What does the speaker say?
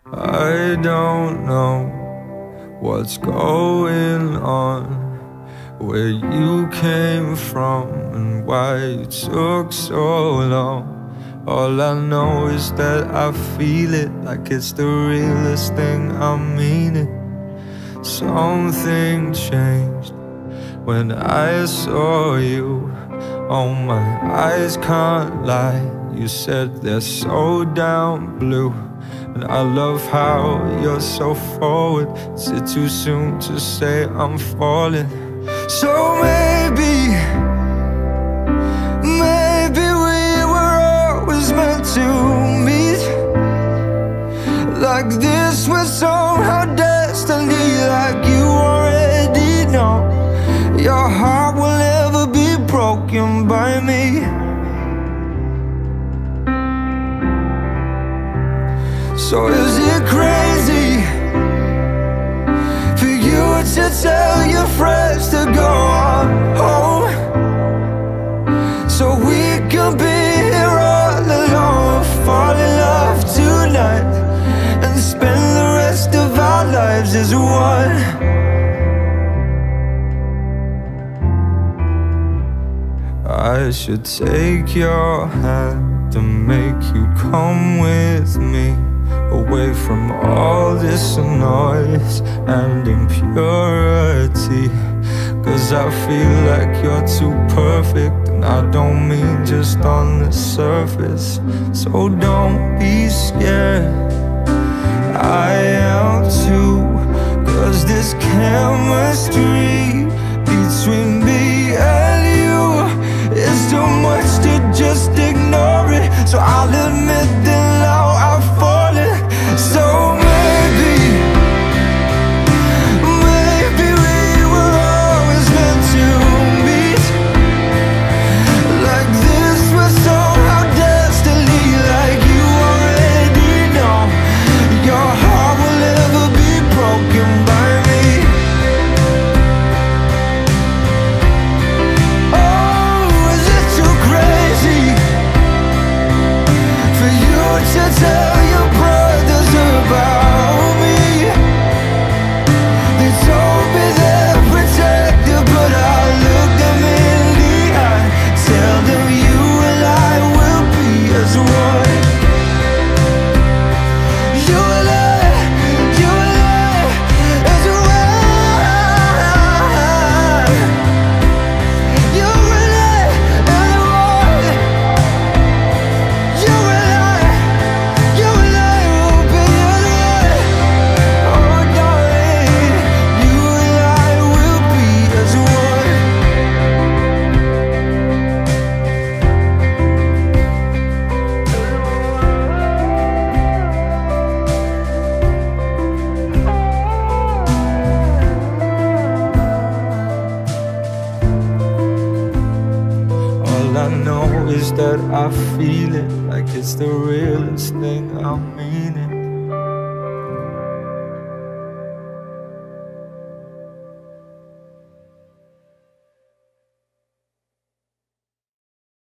I don't know what's going on, where you came from and why it took so long. All I know is that I feel it like it's the realest thing, I mean it. Something changed when I saw you. Oh, my eyes can't lie. You said they're so down blue, and I love how you're so forward. Is it too soon to say I'm falling? So maybe we were always meant to meet. Like this was somehow destiny, like you already know. Your heart will never be broken by me. So is it crazy for you to tell your friends to go on home, so we can be here all alone, fall in love tonight, and spend the rest of our lives as one? I should take your hand and make you come with me, away from all this noise and impurity. Cause I feel like you're too perfect, and I don't mean just on the surface. So don't be scared, I am too. Cause this chemistry between me and you is too much to just ignore it. So I'll admit that now I've fallen. So maybe we were always meant to meet. Like this was somehow destiny, like you already know. Your heart will never be broken by me. Oh, is it too crazy for you to tell your brothers about me? They told me they're protected, but I look them in the eye, tell them you and I will be as one. You and I as one. You and I as one. You and I will be as one. Oh, darling, you and I will be as one. All I know is that I feel it like it's the realest thing, I mean it.